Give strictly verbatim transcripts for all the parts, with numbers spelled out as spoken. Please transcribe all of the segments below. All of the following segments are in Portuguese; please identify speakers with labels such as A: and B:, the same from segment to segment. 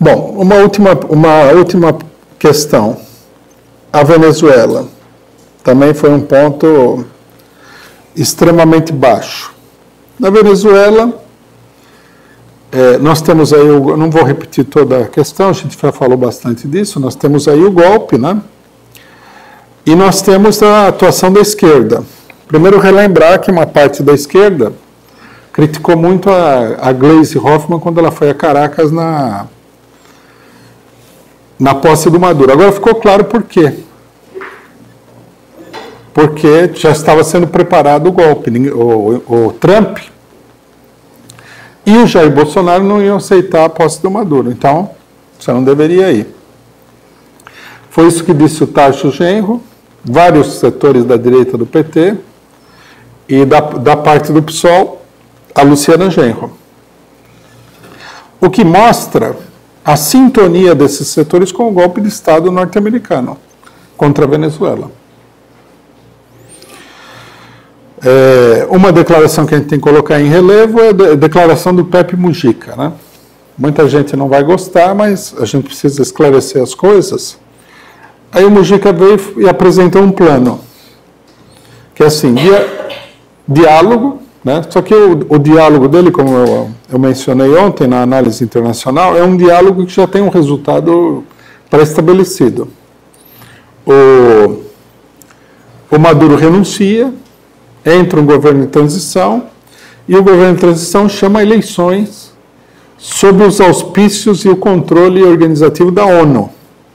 A: Bom, uma última, uma última questão. A Venezuela também foi um ponto extremamente baixo. Na Venezuela, é, nós temos aí, eu não vou repetir toda a questão, a gente já falou bastante disso, nós temos aí o golpe, né? E nós temos a atuação da esquerda. Primeiro, relembrar que uma parte da esquerda criticou muito a, a Gleisi Hoffmann quando ela foi a Caracas na, na posse do Maduro. Agora ficou claro por quê. Porque já estava sendo preparado o golpe. O, o, o Trump e o Jair Bolsonaro não iam aceitar a posse do Maduro. Então, você não deveria ir. Foi isso que disse o Tarso Genro, vários setores da direita do P T e da, da parte do PSOL, a Luciana Genro. O que mostra a sintonia desses setores com o golpe de Estado norte-americano contra a Venezuela. É, uma declaração que a gente tem que colocar em relevo é a declaração do Pepe Mujica, né? Muita gente não vai gostar, mas a gente precisa esclarecer as coisas. Aí o Mujica veio e apresentou um plano, que é assim, dia, diálogo, né? Só que o, o diálogo dele, como eu, eu mencionei ontem na análise internacional, é um diálogo que já tem um resultado pré-estabelecido. O, o Maduro renuncia, entra um governo de transição, e o governo de transição chama eleições sob os auspícios e o controle organizativo da ONU.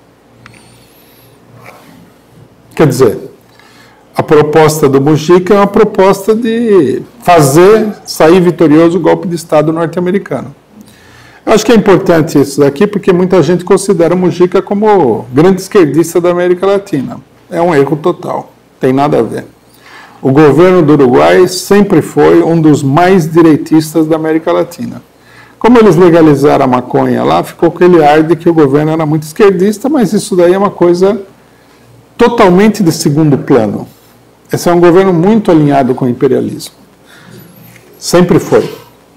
A: Quer dizer, a proposta do Mujica é uma proposta de fazer sair vitorioso o golpe de Estado norte-americano. Eu acho que é importante isso daqui, porque muita gente considera o Mujica como o grande esquerdista da América Latina. É um erro total, tem nada a ver. O governo do Uruguai sempre foi um dos mais direitistas da América Latina. Como eles legalizaram a maconha lá, ficou aquele ar de que o governo era muito esquerdista, mas isso daí é uma coisa totalmente de segundo plano. Esse é um governo muito alinhado com o imperialismo. Sempre foi.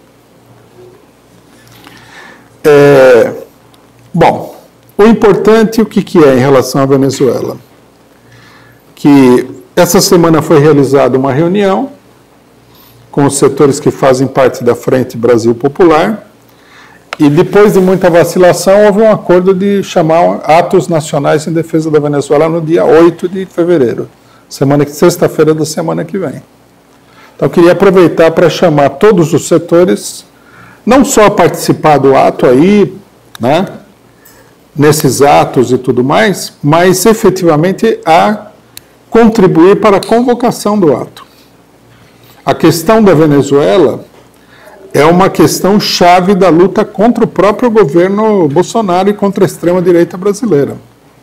A: É, bom, o importante, o que, que é em relação à Venezuela? Que essa semana foi realizada uma reunião com os setores que fazem parte da Frente Brasil Popular e depois de muita vacilação houve um acordo de chamar atos nacionais em defesa da Venezuela no dia oito de fevereiro, semana, sexta-feira da semana que vem. Então eu queria aproveitar para chamar todos os setores, não só a participar do ato aí, né, nesses atos e tudo mais, mas efetivamente a contribuir para a convocação do ato. A questão da Venezuela é uma questão chave da luta contra o próprio governo Bolsonaro e contra a extrema-direita brasileira.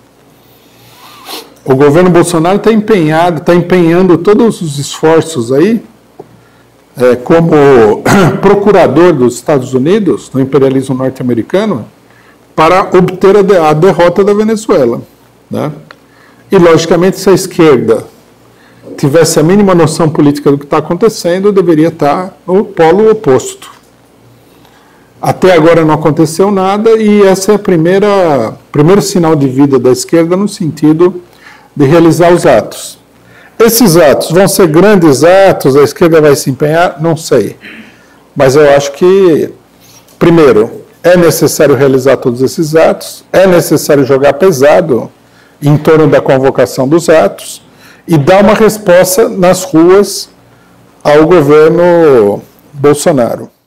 A: O governo Bolsonaro está empenhado, está empenhando todos os esforços aí, é, como procurador dos Estados Unidos, no imperialismo norte-americano, para obter a, de, a derrota da Venezuela, né? E, logicamente, se a esquerda tivesse a mínima noção política do que está acontecendo, deveria estar no polo oposto. Até agora não aconteceu nada e esse é o primeiro sinal de vida da esquerda no sentido de realizar os atos. Esses atos vão ser grandes atos, a esquerda vai se empenhar? Não sei. Mas eu acho que, primeiro, é necessário realizar todos esses atos, é necessário jogar pesado em torno da convocação dos atos e dar uma resposta nas ruas ao governo Bolsonaro.